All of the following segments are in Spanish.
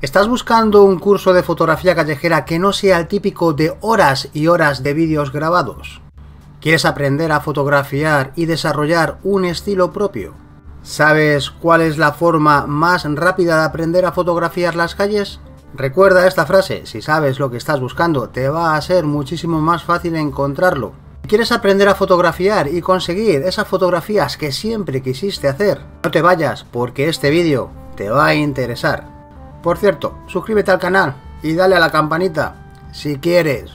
¿Estás buscando un curso de fotografía callejera que no sea el típico de horas y horas de vídeos grabados? ¿Quieres aprender a fotografiar y desarrollar un estilo propio? ¿Sabes cuál es la forma más rápida de aprender a fotografiar las calles? Recuerda esta frase: si sabes lo que estás buscando, te va a ser muchísimo más fácil encontrarlo. ¿Quieres aprender a fotografiar y conseguir esas fotografías que siempre quisiste hacer? No te vayas, porque este vídeo te va a interesar. Por cierto, suscríbete al canal y dale a la campanita si quieres.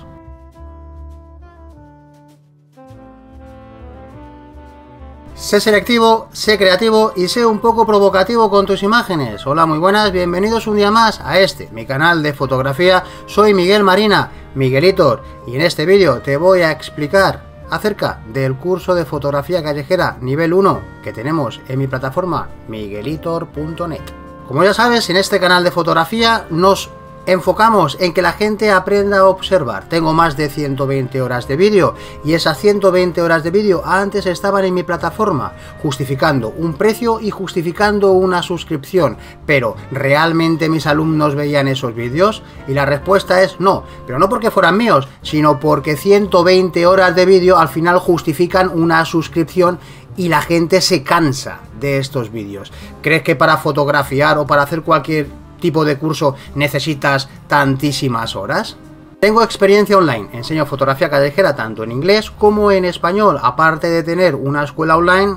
Sé selectivo, sé creativo y sé un poco provocativo con tus imágenes. Hola, muy buenas, bienvenidos un día más a mi canal de fotografía. Soy Miguel Marina, Miguelitor, y en este vídeo te voy a explicar acerca del curso de fotografía callejera nivel 1 que tenemos en mi plataforma miguelitor.net. Como ya sabes, en este canal de fotografía nos enfocamos en que la gente aprenda a observar. Tengo más de 120 horas de vídeo y esas 120 horas de vídeo antes estaban en mi plataforma, justificando un precio y justificando una suscripción. Pero ¿realmente mis alumnos veían esos vídeos? Y la respuesta es no, pero no porque fueran míos, sino porque 120 horas de vídeo al final justifican una suscripción y la gente se cansa de estos vídeos. ¿Crees que para fotografiar o para hacer cualquier tipo de curso necesitas tantísimas horas? Tengo experiencia online, enseño fotografía callejera tanto en inglés como en español, aparte de tener una escuela online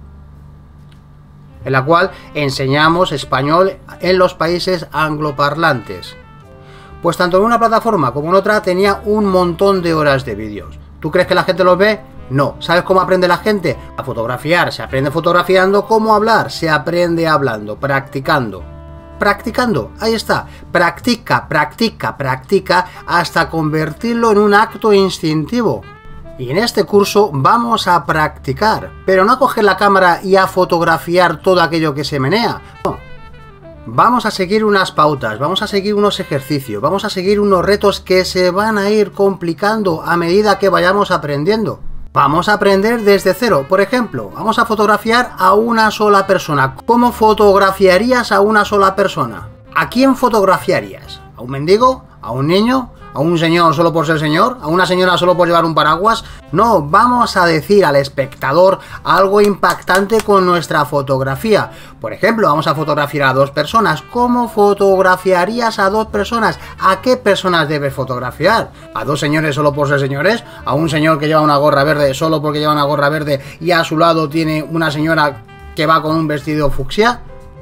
en la cual enseñamos español en los países angloparlantes. Pues tanto en una plataforma como en otra tenía un montón de horas de vídeos. ¿Tú crees que la gente los ve? No. ¿Sabes cómo aprende la gente? A fotografiar. Se aprende fotografiando. ¿Cómo hablar? Se aprende hablando, practicando. Practicando, ahí está. Practica, practica, practica hasta convertirlo en un acto instintivo. Y en este curso vamos a practicar, pero no a coger la cámara y a fotografiar todo aquello que se menea. No. Vamos a seguir unas pautas, vamos a seguir unos ejercicios, vamos a seguir unos retos que se van a ir complicando a medida que vayamos aprendiendo. Vamos a aprender desde cero. Por ejemplo, vamos a fotografiar a una sola persona. ¿Cómo fotografiarías a una sola persona? ¿A quién fotografiarías? ¿A un mendigo? ¿A un niño? ¿A un señor solo por ser señor? ¿A una señora solo por llevar un paraguas? No, vamos a decir al espectador algo impactante con nuestra fotografía. Por ejemplo, vamos a fotografiar a dos personas. ¿Cómo fotografiarías a dos personas? ¿A qué personas debes fotografiar? ¿A dos señores solo por ser señores? ¿A un señor que lleva una gorra verde solo porque lleva una gorra verde y a su lado tiene una señora que va con un vestido fucsia?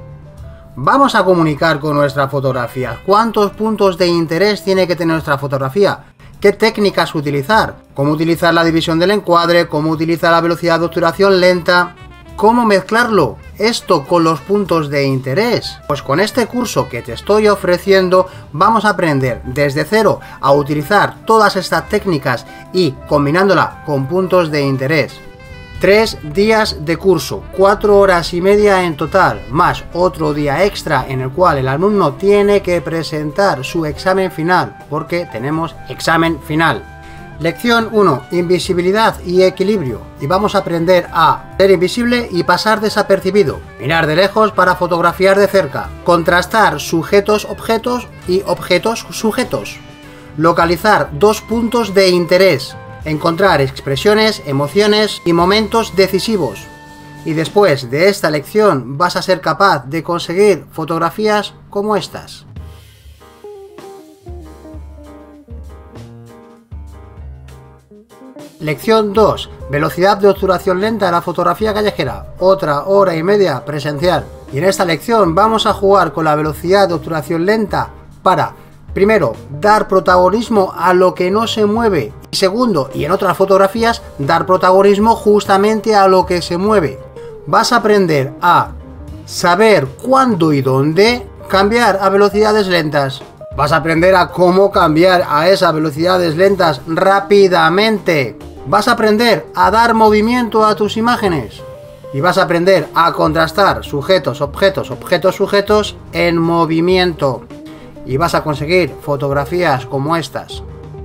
Vamos a comunicar con nuestra fotografía. ¿Cuántos puntos de interés tiene que tener nuestra fotografía? ¿Qué técnicas utilizar? ¿Cómo utilizar la división del encuadre? ¿Cómo utilizar la velocidad de obturación lenta? ¿Cómo mezclarlo esto con los puntos de interés? Pues con este curso que te estoy ofreciendo vamos a aprender desde cero a utilizar todas estas técnicas y combinándola con puntos de interés. 3 días de curso, 4 horas y media en total, más otro día extra en el cual el alumno tiene que presentar su examen final, porque tenemos examen final. Lección 1, invisibilidad y equilibrio, y vamos a aprender a ser invisible y pasar desapercibido, mirar de lejos para fotografiar de cerca, contrastar sujetos-objetos y objetos-sujetos, localizar dos puntos de interés, encontrar expresiones, emociones y momentos decisivos. Y después de esta lección vas a ser capaz de conseguir fotografías como estas. Lección 2. Velocidad de obturación lenta en la fotografía callejera. Otra hora y media presencial. Y en esta lección vamos a jugar con la velocidad de obturación lenta para, primero, dar protagonismo a lo que no se mueve. Y segundo, y en otras fotografías, dar protagonismo justamente a lo que se mueve. Vas a aprender a saber cuándo y dónde cambiar a velocidades lentas. Vas a aprender a cómo cambiar a esas velocidades lentas rápidamente. Vas a aprender a dar movimiento a tus imágenes. Y vas a aprender a contrastar sujetos, objetos, objetos, sujetos en movimiento. Y vas a conseguir fotografías como estas.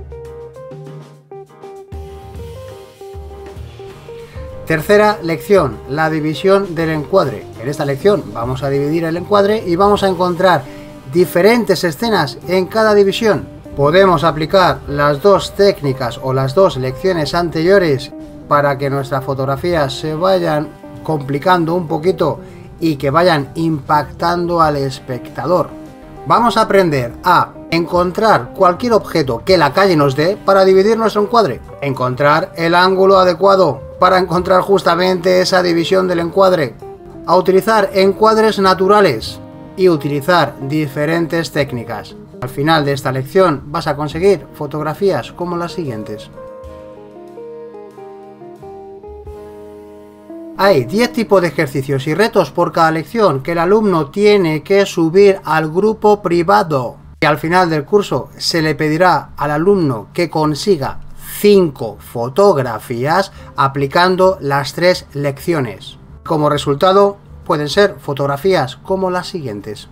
Tercera lección, la división del encuadre. En esta lección vamos a dividir el encuadre y vamos a encontrar diferentes escenas en cada división. Podemos aplicar las dos técnicas o las dos lecciones anteriores para que nuestras fotografías se vayan complicando un poquito y que vayan impactando al espectador. Vamos a aprender a encontrar cualquier objeto que la calle nos dé para dividir nuestro encuadre, encontrar el ángulo adecuado para encontrar justamente esa división del encuadre, a utilizar encuadres naturales y utilizar diferentes técnicas. Al final de esta lección vas a conseguir fotografías como las siguientes. Hay 10 tipos de ejercicios y retos por cada lección que el alumno tiene que subir al grupo privado. Y al final del curso se le pedirá al alumno que consiga 5 fotografías aplicando las 3 lecciones. Como resultado pueden ser fotografías como las siguientes.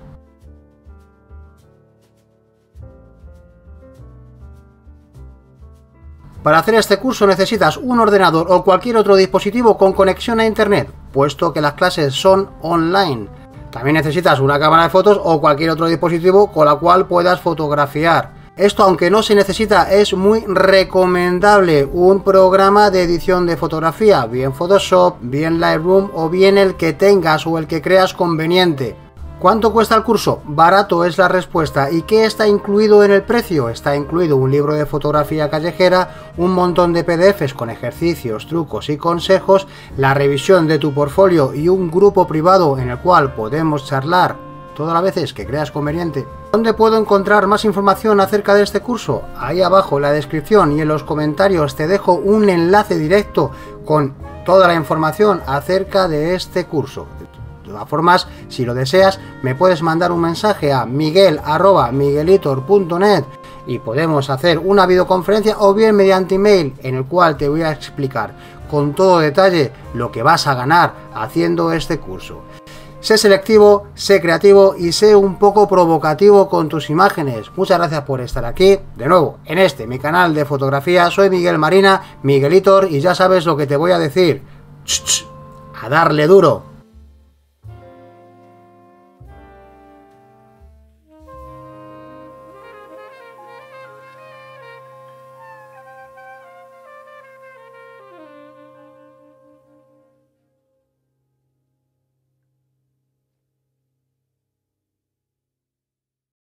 Para hacer este curso necesitas un ordenador o cualquier otro dispositivo con conexión a internet, puesto que las clases son online. También necesitas una cámara de fotos o cualquier otro dispositivo con la cual puedas fotografiar. Esto, aunque no se necesita, es muy recomendable un programa de edición de fotografía, bien Photoshop, bien Lightroom o bien el que tengas o el que creas conveniente. ¿Cuánto cuesta el curso? Barato es la respuesta. ¿Y qué está incluido en el precio? Está incluido un libro de fotografía callejera, un montón de PDFs con ejercicios, trucos y consejos, la revisión de tu portfolio y un grupo privado en el cual podemos charlar todas las veces que creas conveniente. ¿Dónde puedo encontrar más información acerca de este curso? Ahí abajo en la descripción y en los comentarios te dejo un enlace directo con toda la información acerca de este curso. De todas formas, si lo deseas, me puedes mandar un mensaje a miguel@miguelitor.net y podemos hacer una videoconferencia o bien mediante email en el cual te voy a explicar con todo detalle lo que vas a ganar haciendo este curso. Sé selectivo, sé creativo y sé un poco provocativo con tus imágenes. Muchas gracias por estar aquí. De nuevo, en mi canal de fotografía, soy Miguel Marina, Miguelitor, y ya sabes lo que te voy a decir. ¡Ch, ch! A darle duro.